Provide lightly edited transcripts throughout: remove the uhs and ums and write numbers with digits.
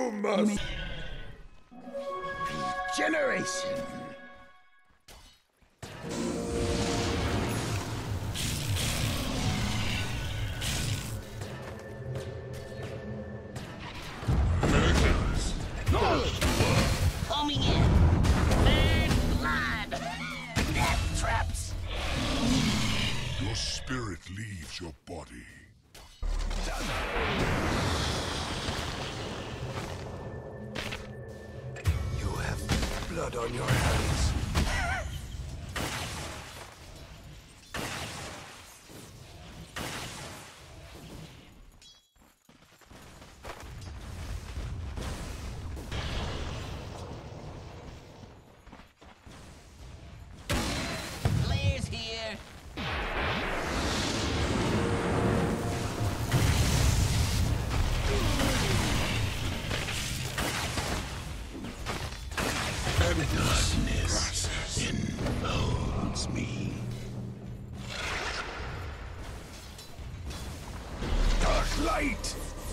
No mercy. Regeneration. Coming in. Bad blood. Death traps. Your spirit leaves your body. You have blood on your hands. Players here. Darkness enfolds me. Dark light.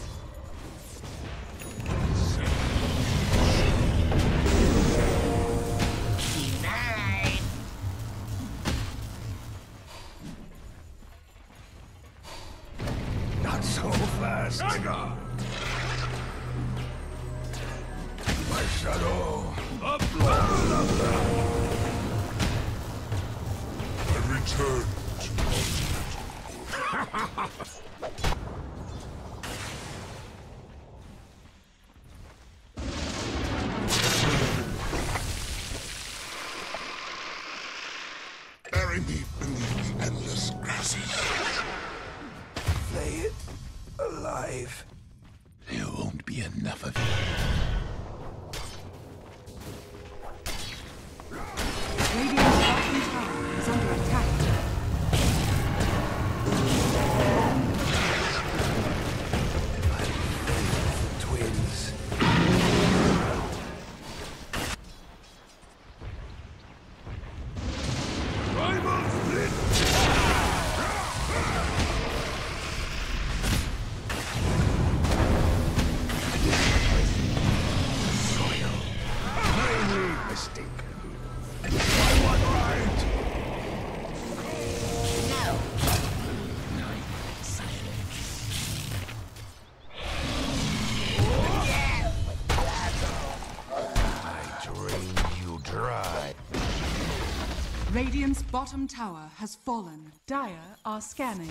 Denied. Not so fast. Dagger. My shadow. I return to bury me beneath the endless grasses. Play it alive. There won't be enough of you. Radiant's bottom tower is under attack. Twins. Mistake. I want right. No. I drain you dry. Radiant's bottom tower has fallen. Dire are scanning.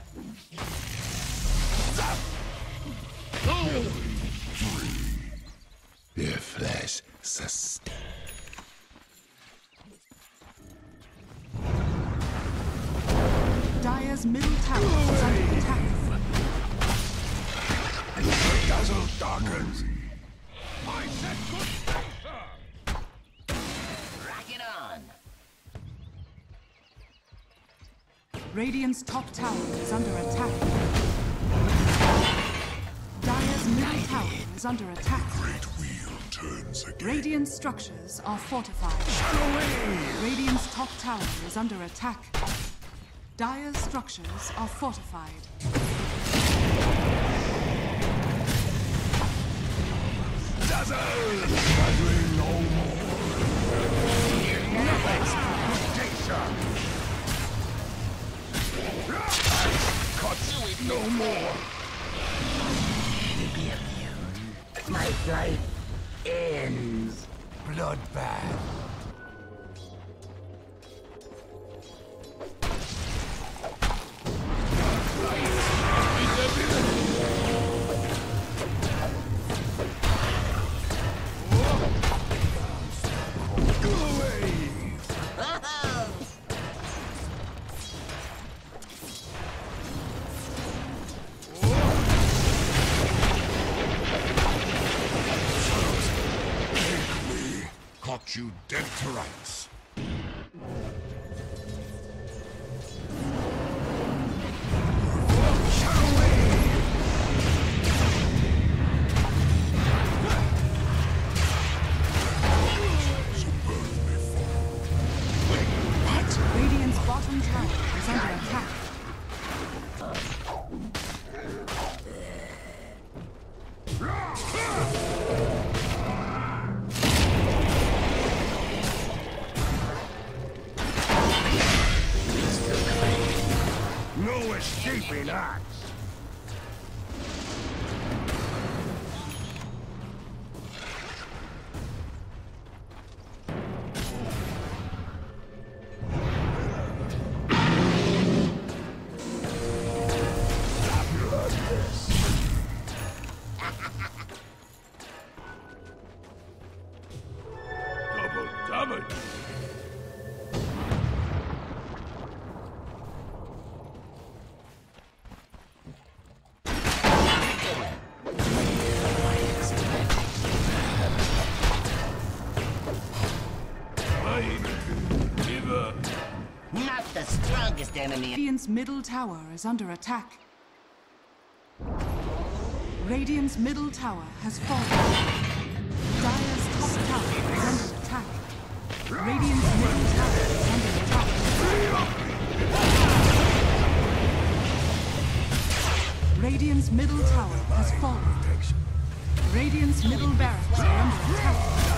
Their flesh sustains. Dire's middle tower is under attack. The dazzle darkens. I said good day, sir. Rock it on. Radiant's top tower is under attack. Dire's middle tower is under attack. Great wheel turns again. Radiant structures are fortified. Radiant's top tower is under attack. Dire's structures are fortified. Dazzle! Dazzling no more. Cuts no more. Be immune. My life ends. Bloodbath. Go away. Caught you dead to rights. Radiant's bottom tower is under attack. escaping axe. Double damage. Not the strongest enemy. Radiant's middle tower is under attack. Radiant's middle tower has fallen. Dire's top tower is under attack. Radiant's middle tower is under attack. Radiant's middle tower has fallen. Radiant's middle barracks are under attack.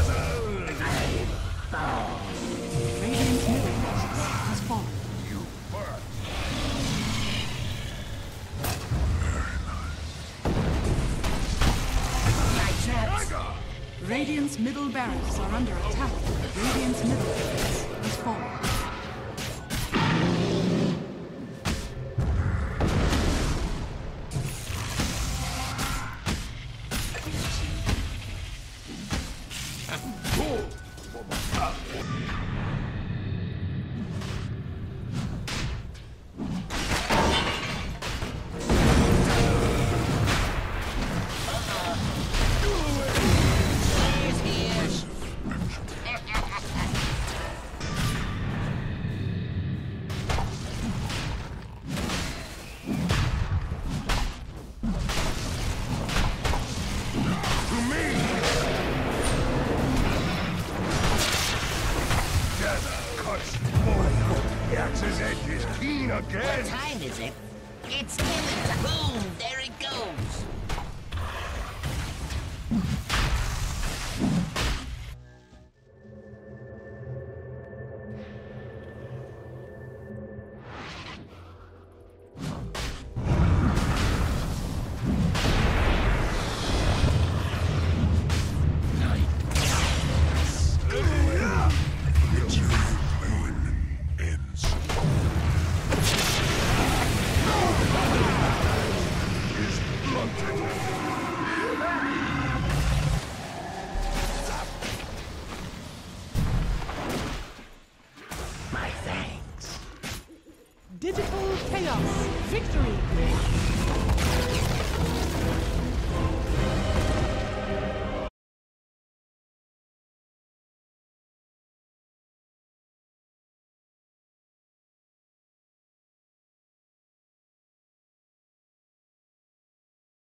Radiant's middle barracks has fallen. My traps. Radiant's middle barracks are under attack. Radiant's middle barracks has fallen. Players here. To me! Death cuts more. The axe's edge is keen What again. time is it? It's killing. Boom! There it goes. My thanks. Digital chaos victory.